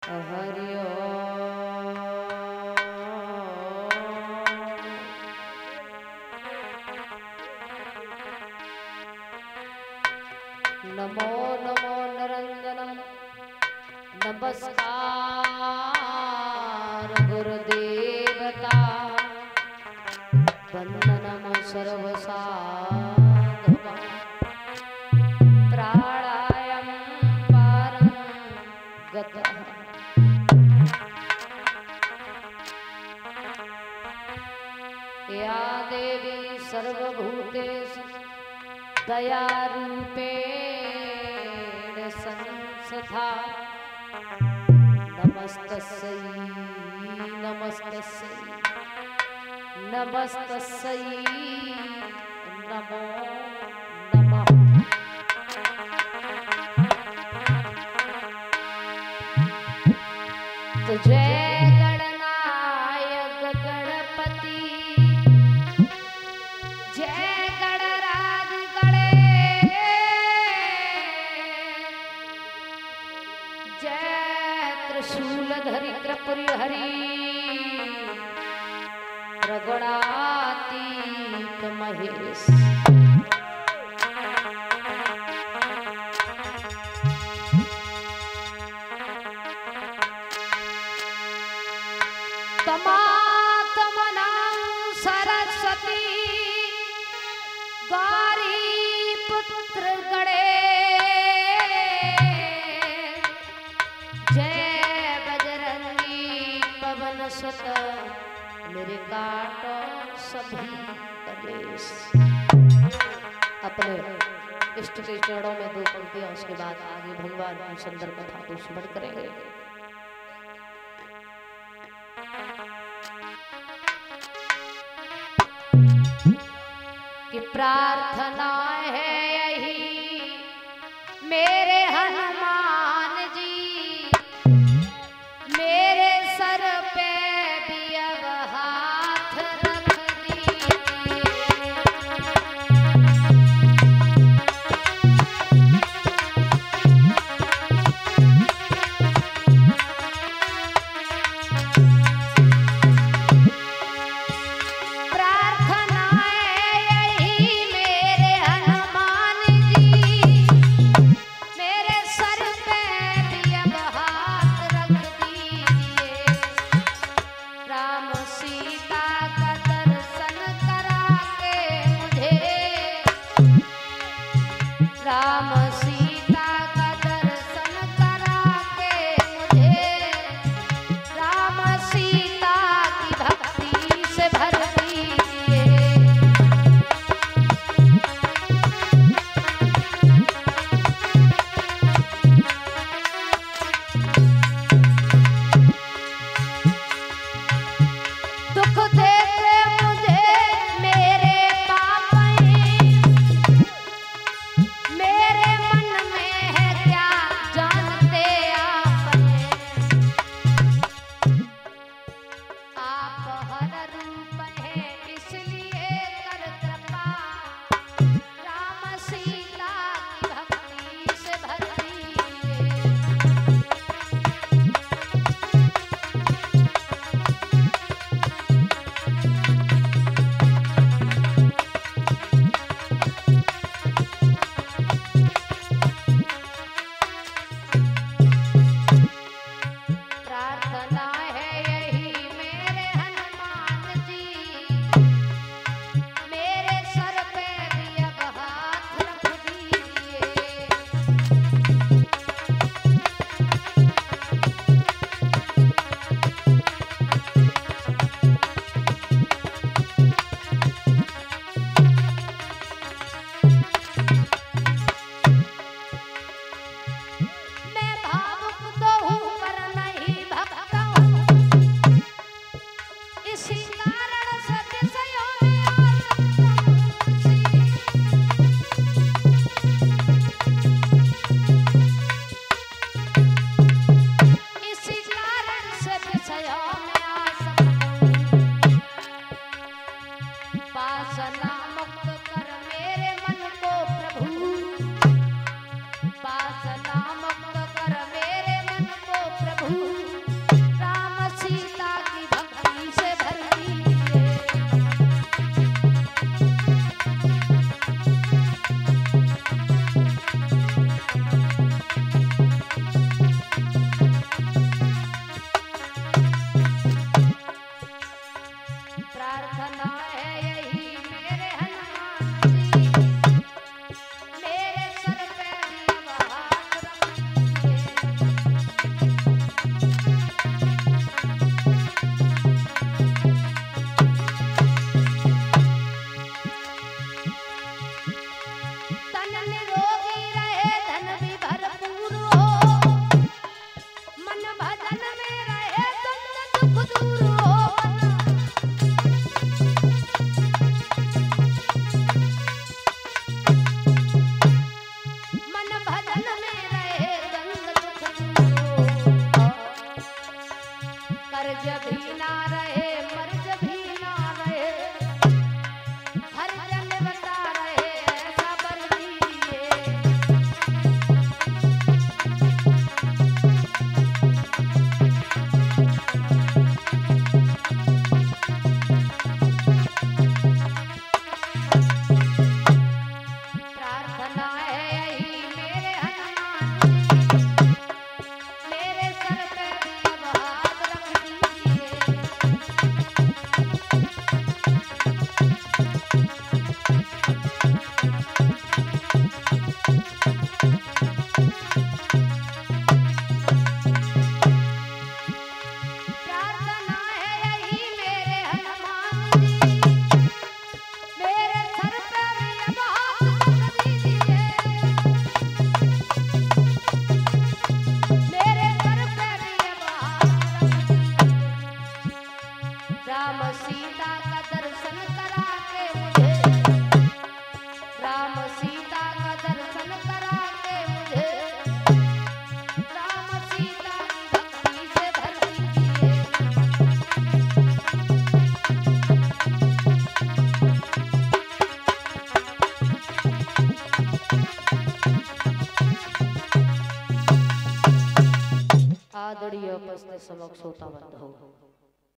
हरि नमो नमो नरंजनम नमस्कार गुरुदेवता वंदनम सर्वसाधुका प्राणायाम पारं गतः या देवी सर्वभूतेषु दयारूपेण संस्था नमस्तस्यै नमस्तस्यै नमस्तस्यै नमो नमः। तुझे गणनायक गणपति जय गणराज गणेश जय त्रिशूलधरि त्रिपुरी हरि त्रिगुणातीत महेश। तमातमनां सरस्वती गौरी पुत्र गणेश जय बजरंगी पवन सुत मेरे काटो सभी कलेश। अपने इष्ट के चरणों में दो पंक्तियां, उसके बाद आगे भगवान की सुंदर कथा को स्मरण करेंगे। कि प्रार्थना है यही मेरे हनुमान जी मेरे सर पे भी अब हाथ रख दीजिए। घड़ी अपस्ते समक्ष होता बंद हो।